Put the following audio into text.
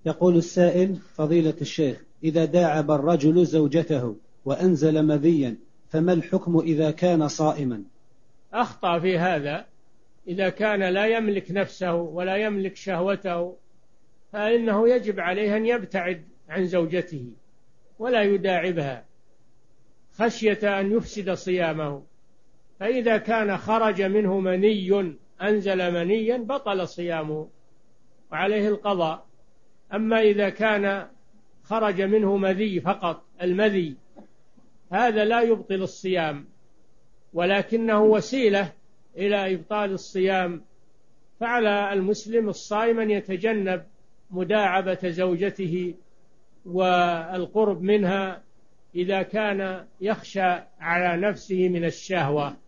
يقول السائل: فضيلة الشيخ، إذا داعب الرجل زوجته وأنزل مذيا فما الحكم إذا كان صائما؟ أخطأ في هذا. إذا كان لا يملك نفسه ولا يملك شهوته فإنه يجب عليه أن يبتعد عن زوجته ولا يداعبها خشية أن يفسد صيامه. فإذا كان خرج منه مني، أنزل منيا، بطل صيامه وعليه القضاء. أما إذا كان خرج منه مذي فقط، المذي هذا لا يبطل الصيام ولكنه وسيلة إلى إبطال الصيام. فعلى المسلم الصائم أن يتجنب مداعبة زوجته والقرب منها إذا كان يخشى على نفسه من الشهوة.